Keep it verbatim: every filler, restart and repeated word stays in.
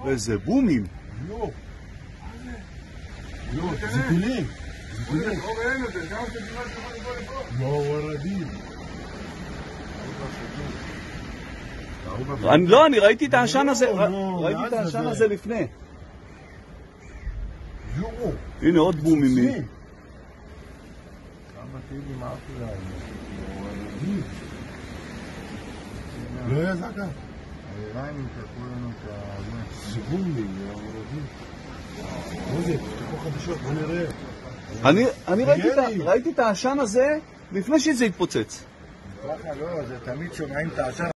איזה בומים. לא. לא, זה טילים. זה טילים. לא, ורדים. לא, אני ראיתי את העשן הזה, ראיתי את העשן הזה לפני. הנה עוד בומים. כמה טילים עפו להם. לא היה זקה. האיראנים קראו לנו את זה. זה בומים, ורדים. מה זה? תקו חדשות, בוא נראה. אני ראיתי את העשן הזה לפני שזה התפוצץ. ככה לא, זה תמיד שומעים את העשן.